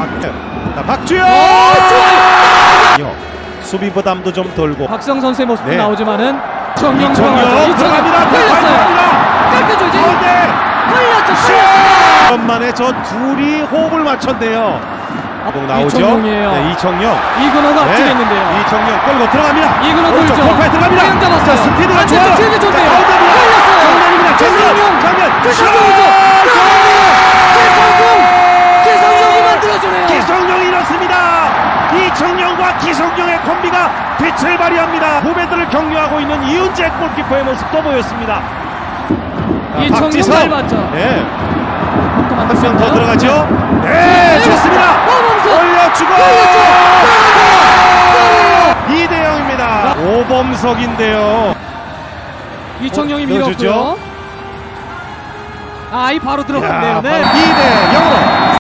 박주영! 수비 부담도 좀 덜고 박성 선수의 모습도 네. 나오지만은 이청용 들어갑니다. 걸렸어요. 짧게 조지. 걸렸죠. 오랜만에 저 둘이 호흡을 맞췄네요. 나오죠. 이청용이에요. 네, 이청용. 이근호가 앞질했는데요. 이청용 끌고 들어갑니다. 이근호 오른쪽 돌죠. 골파에 들어갑니다. 태양 잡았어요. 자, 스피드가 좋아요. 되게 좋네요. 걸렸어요. 정면입니다. 최성용. 정면. 최성용이죠. 최성용이 만들어주네요. 기성용이 넣습니다. 이청용과 기성용의 콤비가 빛을 발휘합니다. 후배들을 격려하고 있는 이훈재 골키퍼의 모습도 보였습니다. 이청용 잘 봤죠. 네. 한 명 더 들어가죠. 네, 좋습니다. 올려주고 2대0입니다. 오범석인데요. 이청용이 밀었고요. 이 바로 들어갔네요. 네. 2대0으로